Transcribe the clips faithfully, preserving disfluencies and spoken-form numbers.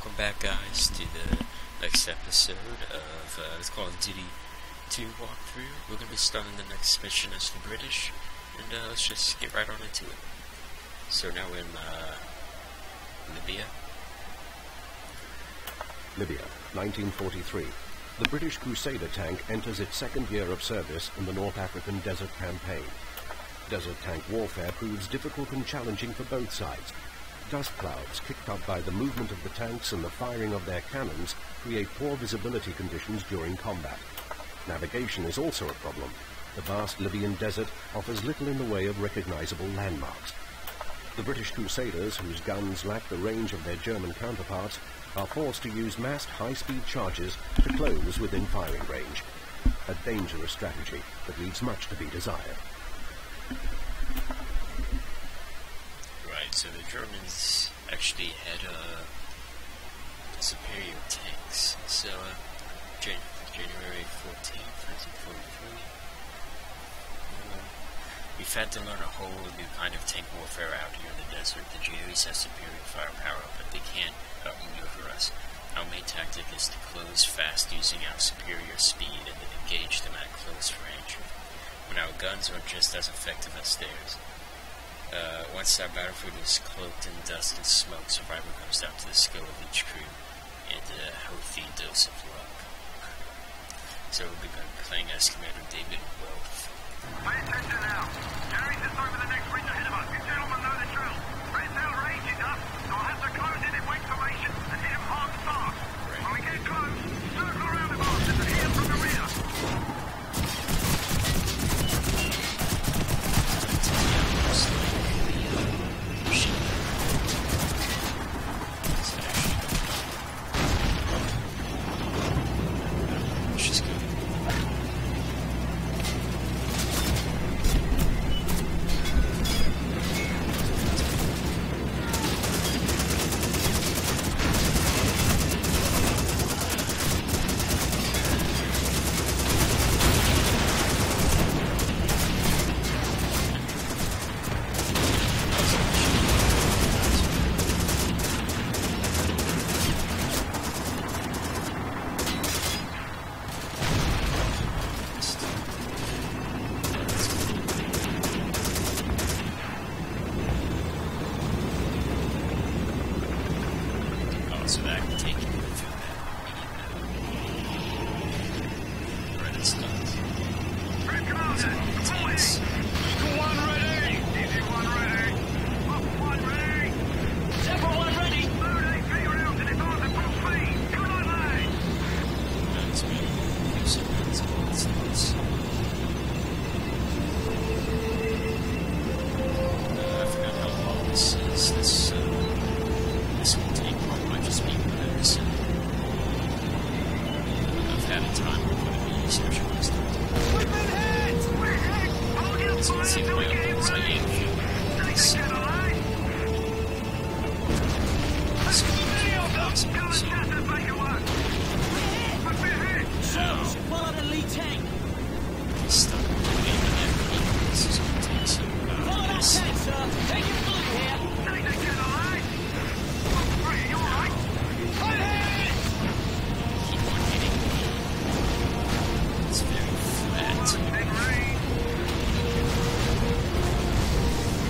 welcome back, guys, to the next episode of uh, it's Call of Duty two walkthrough. We're going to be starting the next mission as the British, and uh, let's just get right on into it. So now we're in uh, Libya. Libya, nineteen forty-three. The British Crusader tank enters its second year of service in the North African Desert Campaign. Desert tank warfare proves difficult and challenging for both sides. Dust clouds, kicked up by the movement of the tanks and the firing of their cannons, create poor visibility conditions during combat. Navigation is also a problem. The vast Libyan desert offers little in the way of recognizable landmarks. The British Crusaders, whose guns lack the range of their German counterparts, are forced to use massed high-speed charges to close within firing range. A dangerous strategy that leaves much to be desired. Right, so the Germans actually had uh, superior tanks. So, uh, Jan January fourteenth, nineteen forty-three. Um, we've had to learn a whole new kind of tank warfare out here in the desert. The G Os have superior firepower, but they can't outmaneuver us. Our main tactic is to close fast using our superior speed and then engage them at close range, when our guns are just as effective as theirs. Uh, once our battlefield is cloaked in dust and smoke, survival comes down to the skill of each crew and a healthy dose of luck. So we'll be playing as Commander David Welf. Pay attention now. Jerry's just over the next ridge ahead of us. You gentlemen know the drill. Red tail range is up, so I'll have to close in in wait formation and hit him hard and fast. Right. When we get close, circle around the bastards and hit him from the rear. So that I can take you through that. Right, it's done. Red Commander, report in. Eagle one ready. Easy one ready. Up one ready. Zebra one ready. Load A P rounds and advance at full speed. Come on, lads. That's me. Use it, that's all it says. Uh, I forgot how long this is. This, uh, this will take one might just be because uh, I've had a time of putting the research on this stuff. We've been hit. We're hit. Hold your So fire let's see if until my we get him uncles I ready. gave you. Stay together, lads. Let's go. Many of them. Go and So, chat and make it work. We've been hit. now, Follow the lead tank. stuck with the game and everything. This is going to take some Follow uh, that this. tank, sir. Take it blue here. Stay together, lads. Right, you all right? Right here. Keep on hitting me. It's very flat. Big rain.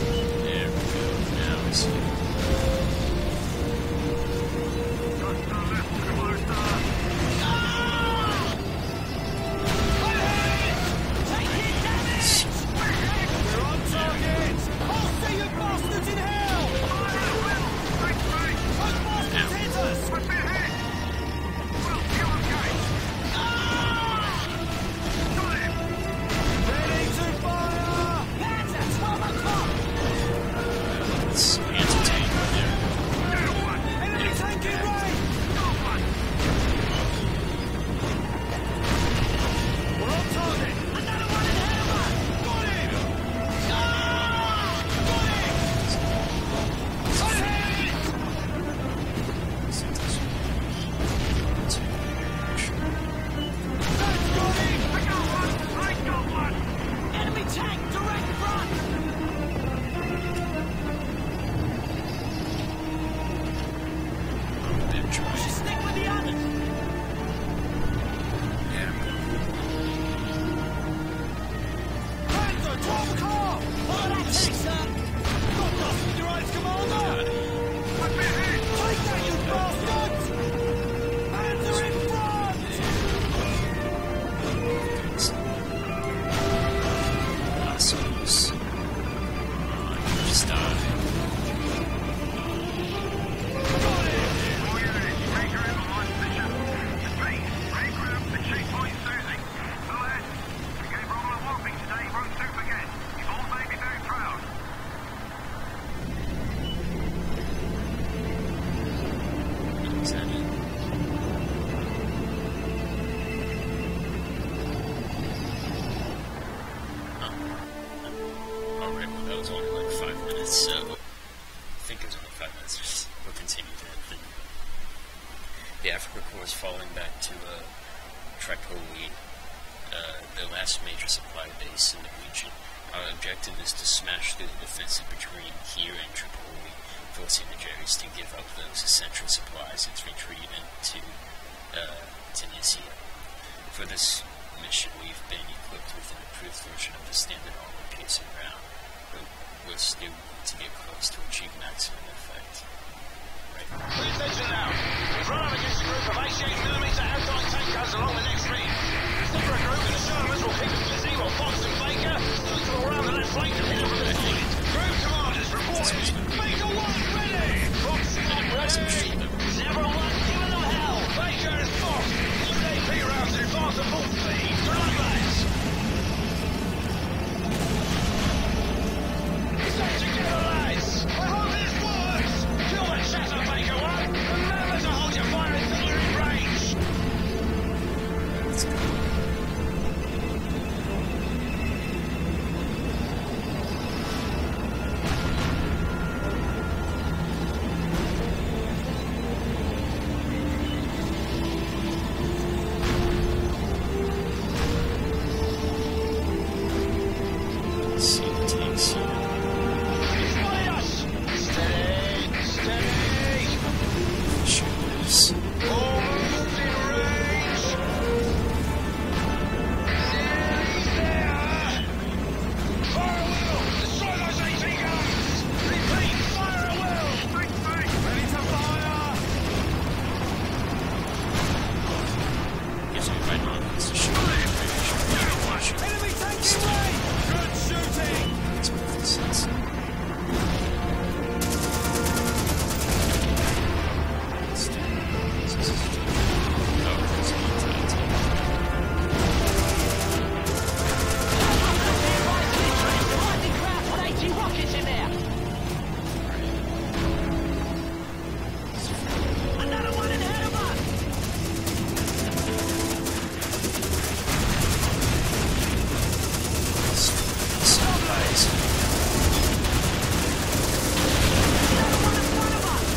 There we go. Now it's Got some the Africa Corps is falling back to uh, Tripoli, uh, the last major supply base in the region. Our objective is to smash through the defensive between here and Tripoli, forcing the Jerry's to give up those essential supplies and retreat into uh, Tunisia. For this mission, we've been equipped with an improved version of the standard armor-piercing round, but we're still to get close to achieve maximum effect. Right. Pay attention now. We've run up against a group of eighty-eight millimeter anti-tank guns along the next ridge. The separate group and the Shermans will keep us busy while Fox and Baker start to go around the left flank and hit them with their tank. Group commanders reported. Baker one ready. Fox one ready. Never one giving them hell. Baker and Fox. Good A P rounds in advance of full speed. Good night, lads. Stay together, lads. I hope this works. Kill that chatter, Baker one. Remember to hold your fire until you're in range. Let's go. See the tanks here. Spy us. Steady, steady. Shooters. Almost in range. Nearly there. Fire a will. Destroy those eighteen guns. Repeat, fire a will. Ready to fire. Gives me right on. It's a shoot. Enemy tank away. Good shooting. It's perfect sense. Let's do this. This is oh, it's anti-tank. Holy crap! What eighty rockets in there? Another one ahead of us! Supplies. Another one in front of us!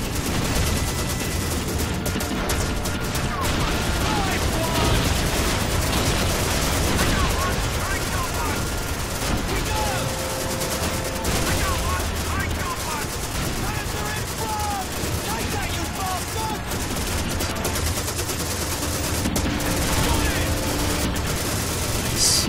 Nice.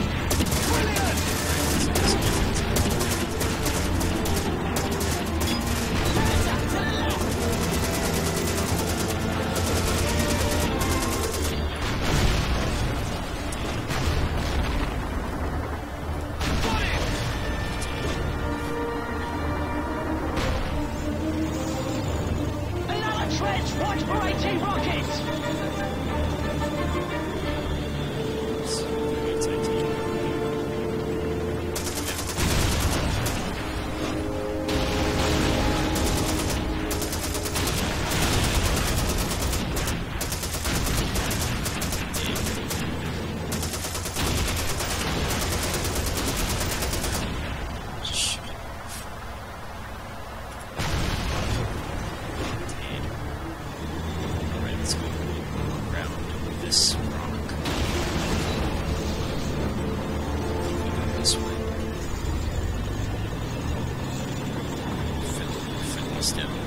Another trench! Watch for eighty rockets! Alright, let's go around this rock. This way. Fill, fill this down.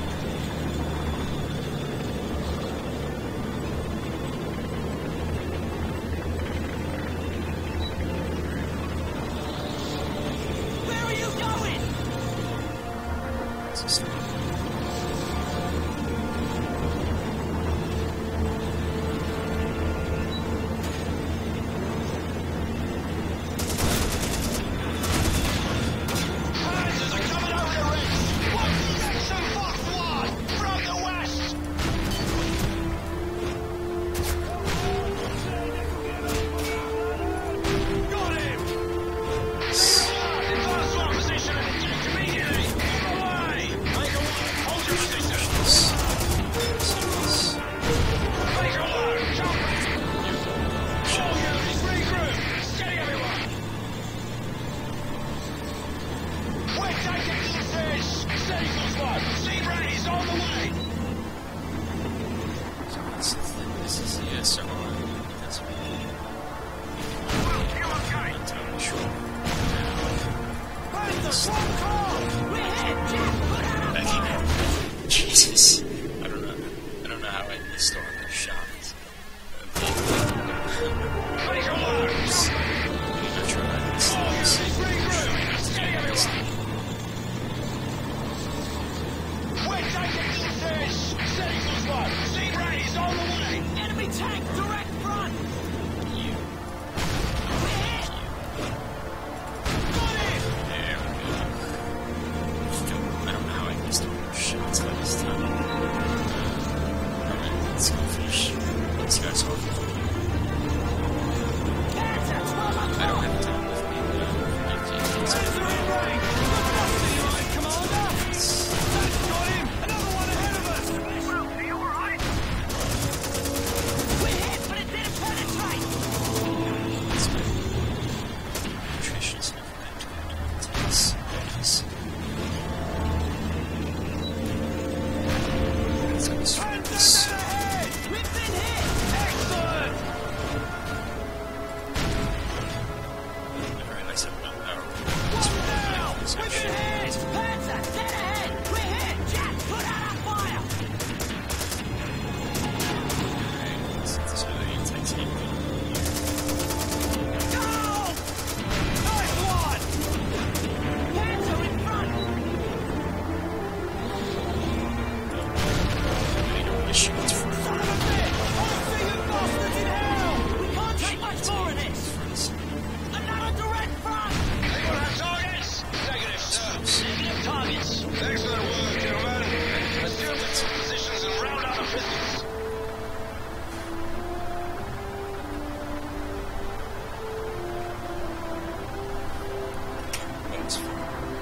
Where are you going? This is fun. Panzers are coming over the ridge. One section Fox one from the west. Got him. Advance to our position and eject immediately. On the way. Make a one. Hold your position. Make a one. Jump. All units regroup. Steady everyone. We're taking losses. Steady, Fox one. Sea Ray is on the way. So that's the thing. this is the S R I. That's me. You okay? Not totally sure. We're hit! Jack, put out a fire! Jesus. I don't know. I don't know how I missed all that shots. Take a look! I'm not sure I missed those. We're taking this! Steady, Guzman! Sea Rays on the way! Enemy tank, direct front! You. We're hit! Got it! There we go. Still, I don't know how I missed all those shots last time. Uh, Alright, let's go finish these guys off. Panzer, twelve I don't have time with me, but I'm going to Panzer in range! Look up, Commander! That's got him! Another one ahead of us! Well, are you alright? We're hit, but it didn't penetrate! Nutrition's never meant to have tanks. Yes. Let's go straight Panzer this. dead ahead! We've been hit! Excellent! I realize I'm not power. One down! We've been hit! Panzer, dead ahead! We're hit! Jack, put out our fire! Alright, so this is really anti-tank. Go! Nice one! Panzer in front! I don't want to shoot it from Son of a bitch! I'll see you bastards in hell! We can't take much more of this! first. Another direct front! Anyone have targets? Negative, sir. Negative targets. Excellent work, gentlemen. Assume the positions and round out the pistols. That's fine.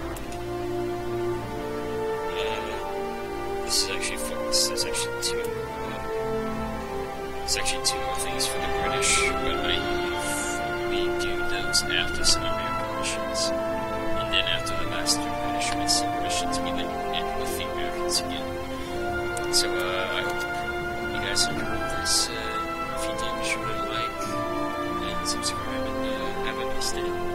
Uh, this is actually false. There's actually two. Uh, there's actually two more things for the British, but I usually do those after some American missions. And then after the last two British miss- missions, we then end with the Americans again. So, uh, I hope you guys enjoyed this. Uh, if you did, be sure to like and subscribe and uh, have a nice day.